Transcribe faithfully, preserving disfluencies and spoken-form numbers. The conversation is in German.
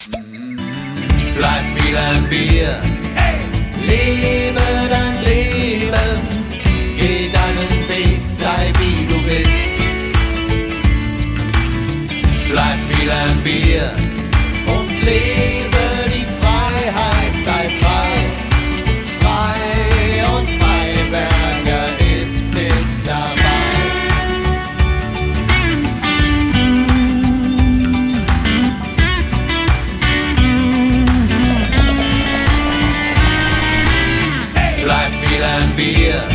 Bleib viel ein Bier, hey! Lebe dein Leben, geh deinen Weg, sei wie du bist. Bleib viel ein Bier und lebe die Freiheit, sei frei, frei und Freiberger ist mit dabei. Bleib viel ein Bier,